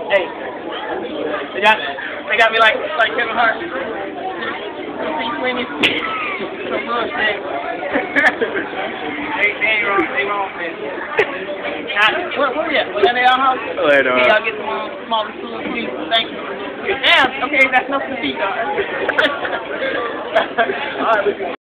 Hey, they got me like Kevin Hart. Some bullshit. They ain't wrong, man. Where we at? We at our house? Later. Okay, y'all get some smaller Stool, please. Thank you. Damn, okay, that's enough for the feet, dog. Alright,